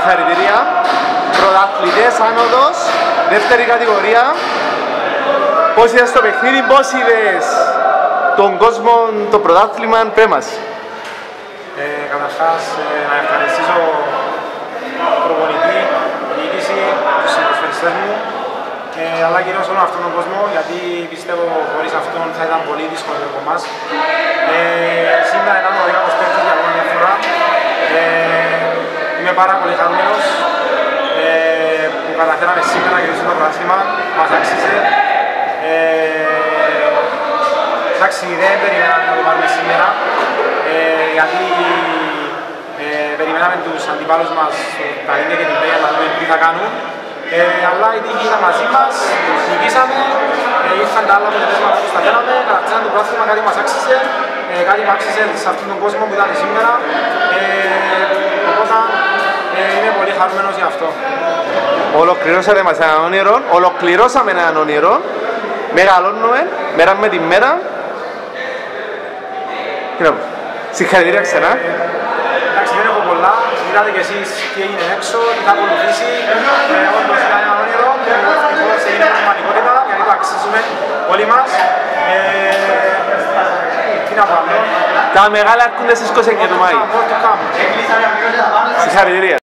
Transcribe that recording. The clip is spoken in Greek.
συγχαρητήρια. Πρωταθλητές άνοδος, δεύτερη κατηγορία. Πώς είδες το παιχνίδι, πώς είδες τον κόσμο, το πρωτάθλημα, πες μας. Καταρχάς, να ευχαριστήσω προπονητή, διοίκηση, τους συνοσφαιριστές μου, αλλά κυρίως όλον αυτόν τον κόσμο, γιατί πιστεύω χωρίς αυτόν θα ήταν πολύ δύσκολο για εμάς. Σήμερα ήταν ο Δήμαρχος παίκτης για μια φορά. Είμαι πάρα πολύ χαρούμενος που καταφέραμε σήμερα και το πρωτάθλημα, μας άξιζε. Εντάξει, δεν περιμέναμε να το πάρουμε σήμερα, γιατί περιμέναμε τους αντιπάλους μας, τα Ίνια και την Πέγια, να δούμε τι θα κάνουν. Αλλά η τύχη ήταν μαζί μας, νικήσαμε, ήρθαν τα άλλα αποτελέσματα που σταθέραμε, κατακτήσαμε το πρωτάθλημα, κάτι μας άξιζε, κάτι που άξιζε σε αυτόν τον κόσμο που ήταν σήμερα. Οπότε είμαι πολύ χαρούμενος γι' αυτό. Ολοκληρώσαμε μας έναν όνειρο, ολοκληρώσαμε έναν όνειρο, μεγαλώνουμε μέρα με τη μέρα. Συγχαρητήρια ξανά. Εντάξει, δεν έχω πολλά. Είδατε κι εσείς τι έγινε έξω, τι θα ακολουθήσει. Όντως ήταν ένα όνειρο και ευτυχώς έγινε πραγματικότητα, γιατί το αξίζουμε όλοι μας. Τι να πω άλλο. Τα μεγάλα έρχονται στις 29 του Μάη. Συγχαρητήρια.